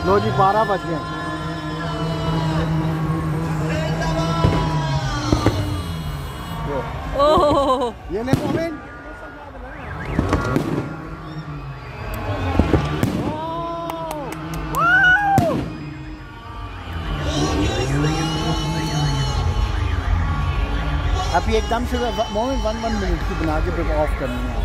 लो जी 12 बज गए। ओह ये ले मोमिन। अभी एकदम से मोमिन 1 मिनट की बना के फिर ऑफ करनी है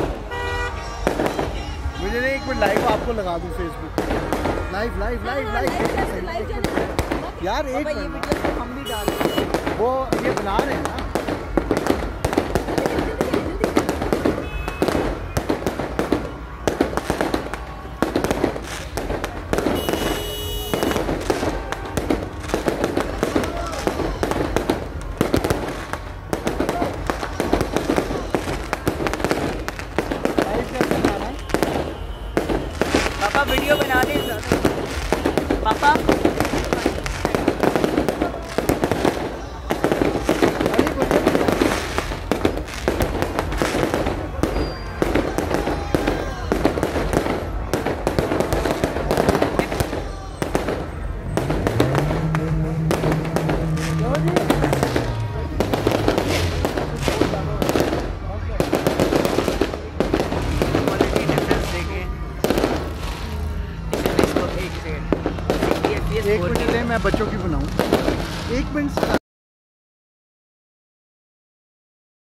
मुझे। नहीं एक मिनट लाइव आपको लगा दूँ Facebook live live live live यार। एक मिनट हम भी डाल रहे हैं। वो ये बना रहे हैं ना। पापा वीडियो बना दे पापा। एक मिनट ले मैं बच्चों की बनाऊं। 1 मिनट।